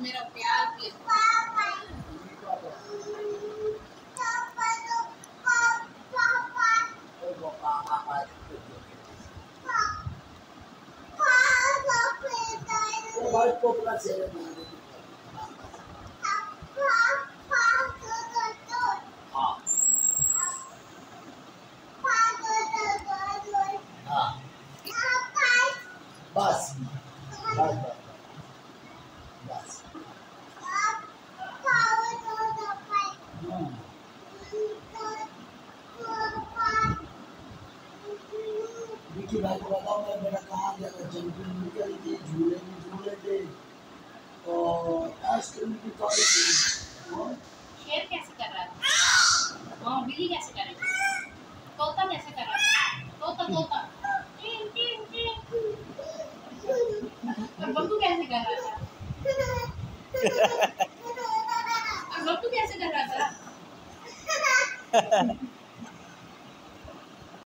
मेरा प्यार के बस बस बस विकी भाई को बताओ मेरा बेटा कहाँ गया था, जंपिंग में गई थी, झूले में झूले थे और आइसक्रीम की खाई थी। शेर कैसे कर रहा था? हाँ, बिल्ली कैसे कर रही थी? तोता कैसे कर रहा था? तोता तोता और बब्बू कैसे कर रहा था? और बब्बू कैसे कर रहा था?